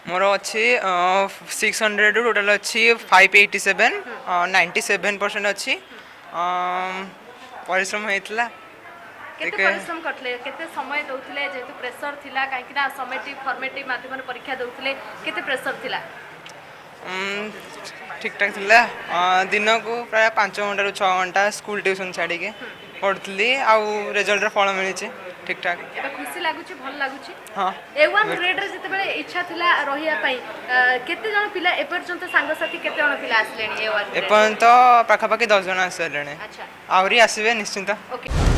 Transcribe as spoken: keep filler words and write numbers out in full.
मोर अच्छी six hundred total अच्छी five eighty seven ninety seven percent अच्छी परिश्रम होता केते परिश्रम करथले केते समय दउथले जेतु प्रेशर थिला काहे ना समेटिव फॉर्मेटिव माध्यम परीक्षा दउथले केते प्रेशर थिला ठीक ठाक थिला दिन को प्राय पांच घंटा रु छह घंटा स्कूल ट्यूशन छाड़ी के पढ़थली आ रिजल्ट फल मिली ठीक ठाक एबे खुशी लागुची भल लागुची हां ए वन ग्रेड रे जते बेले इच्छा थिला रहिया पई केते जण पिला ए पर्यंत सांग साथी केते जण पिला आसलेनी ए वन ए पर्यंत पाखा पाखी दस जण आसलेनी अच्छा आउरी आसीबे निश्चिंत ओके